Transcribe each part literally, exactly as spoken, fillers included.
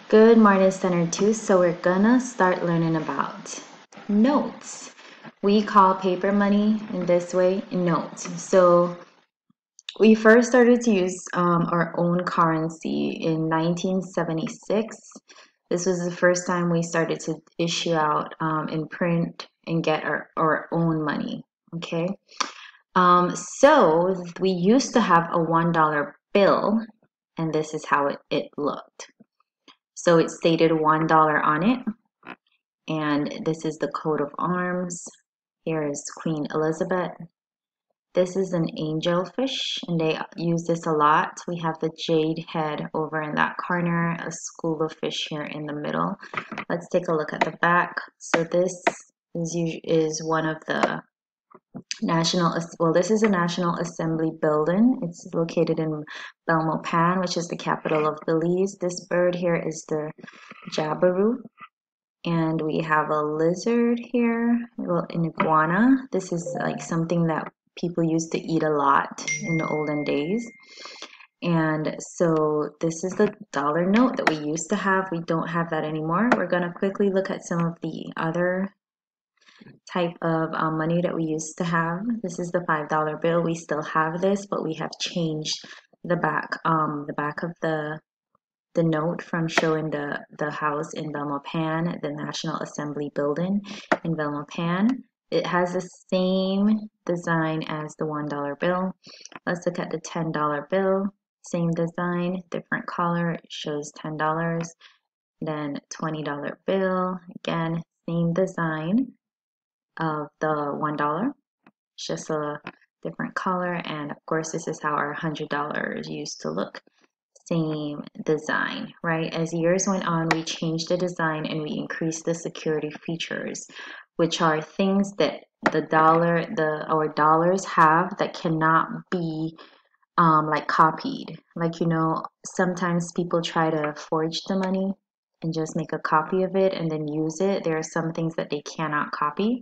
Good morning, Center two. So we're gonna start learning about notes. We call paper money in this way notes. So we first started to use um, our own currency in nineteen seventy-six. This was the first time we started to issue out um, and print and get our, our own money. Okay. Um, so we used to have a one dollar bill, and this is how it, it looked. So it stated one dollar on it, and this is the coat of arms. Here is Queen Elizabeth. This is an angelfish, and they use this a lot. We have the jade head over in that corner, a school of fish here in the middle. Let's take a look at the back. So this is, is one of the National, well, this is a National Assembly building. It's located in Belmopan, which is the capital of Belize. This bird here is the jabiru. And we have a lizard here, well, an iguana. This is like something that people used to eat a lot in the olden days. And so this is the dollar note that we used to have. We don't have that anymore. We're going to quickly look at some of the other type of um, money that we used to have. This is the five dollar bill. We still have this, but we have changed the back, um, the back of the the note from showing the, the house in Belmopan, the National Assembly building in Belmopan. It has the same design as the one dollar bill. Let's look at the ten dollar bill. Same design, different color. It shows ten dollars. Then twenty dollar bill. Again, same design of the one dollar. It's just a different color. And of course, this is how our one hundred dollars used to look. Same design, right? As years went on, we changed the design and we increased the security features, which are things that the dollar, the our dollars have that cannot be um, like copied. Like, you know, sometimes people try to forge the money and just make a copy of it and then use it. There are some things that they cannot copy.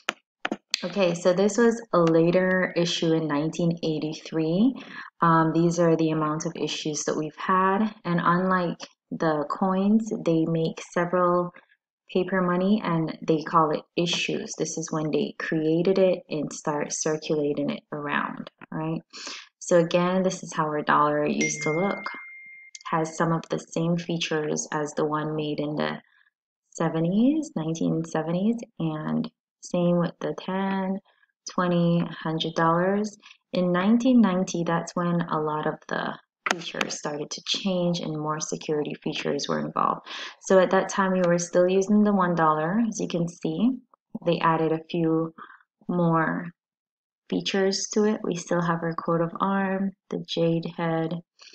Okay, so this was a later issue in nineteen eighty-three. Um, these are the amount of issues that we've had. And unlike the coins, they make several paper money and they call it issues. This is when they created it and start circulating it around, right? So again, this is how our dollar used to look. Has some of the same features as the one made in the seventies, nineteen seventies, and same with the ten, twenty, one hundred dollars. In nineteen ninety, that's when a lot of the features started to change and more security features were involved. So at that time, we were still using the one dollar. As you can see, they added a few more features to it. We still have our coat of arms, the jade head,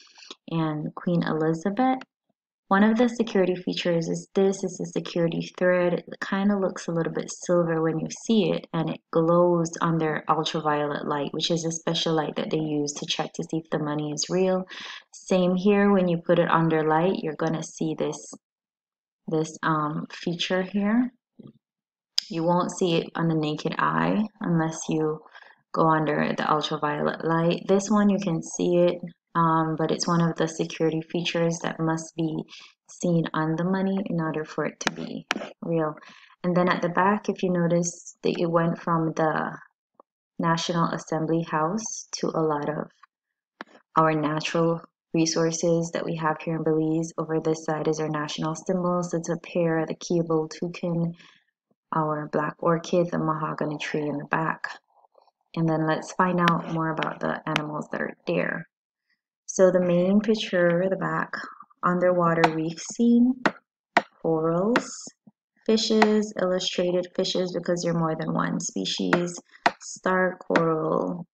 and Queen Elizabeth. One of the security features is this is a security thread. It kind of looks a little bit silver when you see it, and it glows under ultraviolet light, which is a special light that they use to check to see if the money is real. Same here, when you put it under light, you're going to see this, this um, feature here. You won't see it on the naked eye unless you go under the ultraviolet light. This one you can see it, um, but it's one of the security features that must be seen on the money in order for it to be real. And then at the back, if you notice, that it went from the National Assembly House to a lot of our natural resources that we have here in Belize. Over this side is our national symbols. It's a pear, the keable toucan, our black orchid, the mahogany tree in the back. And then let's find out more about the animals that are there. So the main picture, the back, underwater reef scene, corals, fishes, illustrated fishes because you're more than one species, star coral,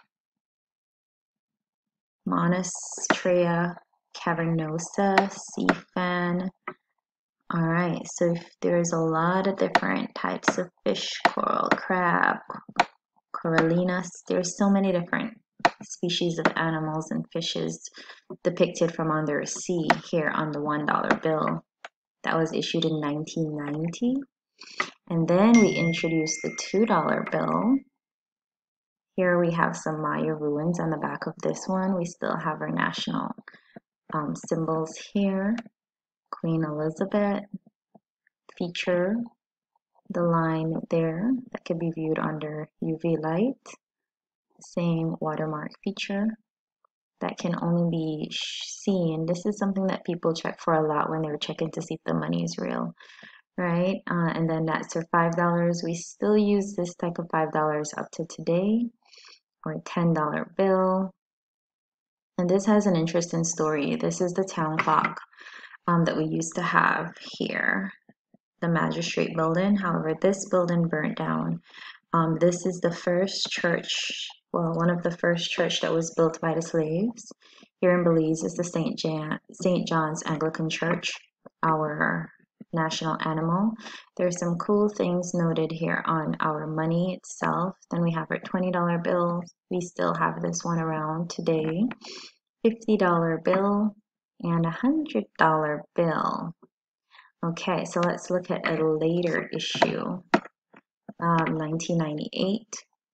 Monastrea cavernosa, sea fan. All right, so there's a lot of different types of fish, coral, crab, corallinas. There's so many different species of animals and fishes depicted from under a sea here on the one dollar bill. That was issued in nineteen ninety. And then we introduced the two dollar bill. Here we have some Maya ruins on the back of this one. We still have our national um, symbols here. Queen Elizabeth feature, the line there that can be viewed under U V light. Same watermark feature that can only be seen. This is something that people check for a lot when they're checking to see if the money is real, right? Uh, and then that's for five dollars. We still use this type of five dollars up to today, or a ten dollar bill. And this has an interesting story. This is the town clock um, that we used to have here, the magistrate building. However, this building burnt down. Um, this is the first church, well, one of the first church that was built by the slaves. Here in Belize is the Saint Jan, Saint John's Anglican Church, our national animal. There's some cool things noted here on our money itself. Then we have our twenty dollar bill. We still have this one around today. fifty dollar bill and a one hundred dollar bill. Okay, so let's look at a later issue. Um, nineteen ninety-eight.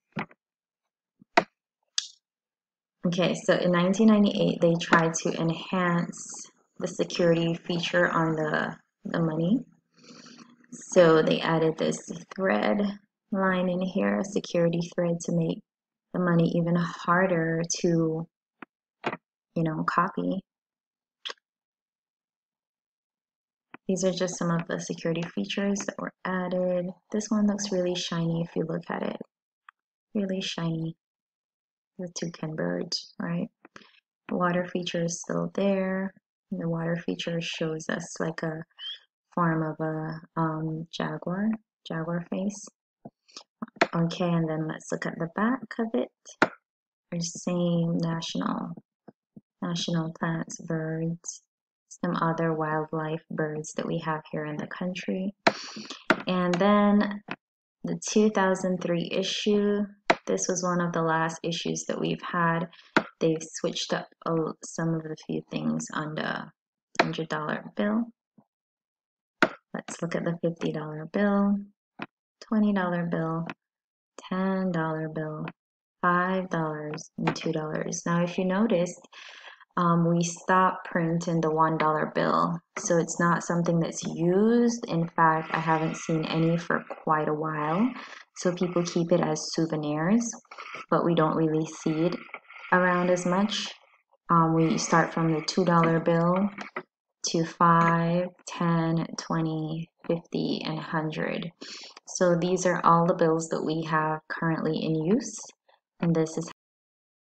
Okay, so in nineteen ninety-eight, they tried to enhance the security feature on the, the money. So they added this thread line in here, a security thread, to make the money even harder to, you know, copy. These are just some of the security features that were added. This one looks really shiny if you look at it. Really shiny. The toucan birds, right? The water feature is still there. The water feature shows us like a form of a um, jaguar, jaguar face. Okay, and then let's look at the back of it. Our same national, national plants, birds, some other wildlife birds that we have here in the country. And then the two thousand three issue, this was one of the last issues that we've had. They've switched up some of the few things on the one hundred dollar bill. Let's look at the fifty dollar bill, twenty dollar bill, ten dollar bill, five dollars, and two dollars. Now, if you noticed, um, we stopped printing the one dollar bill, so it's not something that's used. In fact, I haven't seen any for quite a while, so people keep it as souvenirs, but we don't really see it around as much. Um, we start from the two dollar bill to five, ten, twenty, fifty, and one hundred. So these are all the bills that we have currently in use, and this is